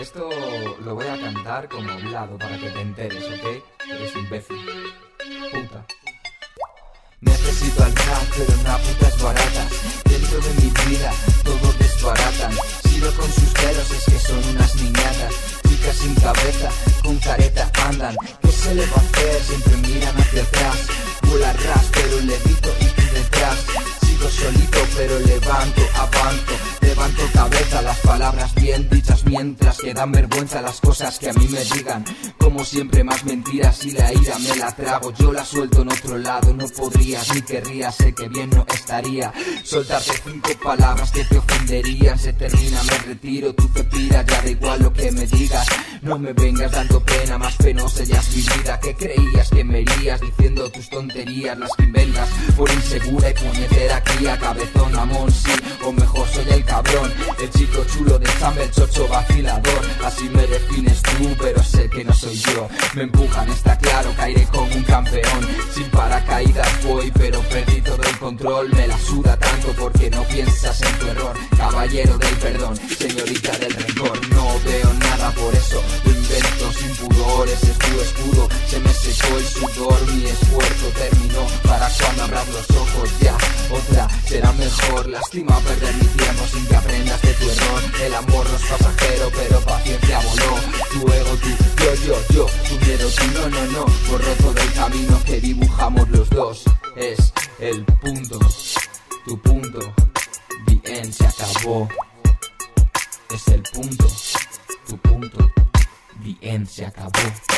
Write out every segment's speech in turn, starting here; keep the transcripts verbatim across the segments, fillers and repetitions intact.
Esto lo voy a cantar como hablado para que te enteres, ¿ok? Eres imbécil. Puta. Necesito al rap, pero una puta es barata. Dentro de mi vida todos desbaratan. Sigo con sus pelos, es que son unas niñatas. Chicas sin cabeza, con careta andan. ¿Qué se le va a hacer? Siempre miran hacia atrás. Vuela ras, pero levito y tú detrás. Sigo solito, pero levanto, avanzo. Levanto cabeza, las palabras bien dichas, mientras que dan vergüenza las cosas que a mí me digan. Como siempre más mentiras y la ira me la trago. Yo la suelto en otro lado, no podrías ni querrías, sé que bien no estaría soltarte cinco palabras que te ofenderían. Se termina, me retiro, tú te piras, ya da igual lo que me digas. No me vengas dando pena, más penosa ya es mi vida. Que creías que me irías diciendo tus tonterías, las que inventas por insegura y puñetera cría. Cabezón, amón, sí, o mejor soy el cabrón, el chico chulo de Chamba, el chocho vacilador. Así me defines tú, pero sé que no soy yo. Me empujan, está claro, caeré como un campeón. Sin paracaídas voy, pero perdí todo el control. Me la suda tanto porque no piensas en tu error. Caballero del perdón, señorita del rencor. No veo nada, por eso lo invento sin pudor. Ese es tu escudo, se me secó el sudor. Mi esfuerzo terminó, para cuando abras los ojos ya otra será mejor. Lástima perder mi tiempo sin que aprendas de tu error. El amor no es pasajero, pero paciencia voló. Tu ego, tu yo, yo, yo, tu miedo, tu no, no, no. Borró todo el camino que dibujamos los dos. Es el punto, tu punto, bien se acabó. Es el punto, tu punto, bien se acabó.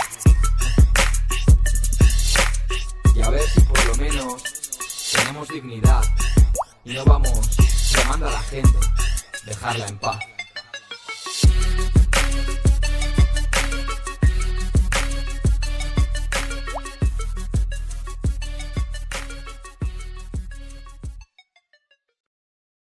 Y a ver si por lo menos tenemos dignidad y no vamos llamando a la gente, dejarla en paz.